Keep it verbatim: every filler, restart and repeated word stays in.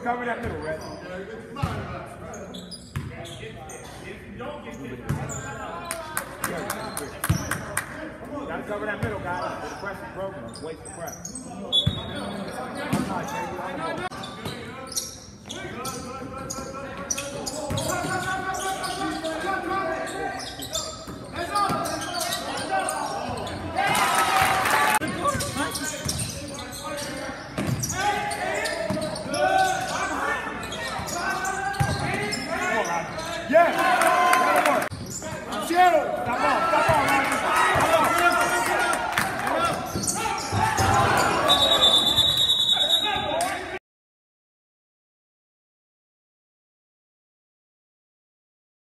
cover that middle, Red. Gotta cover that middle, guys. The press is broken. Waste the press. Yeah! Seattle! Stop off!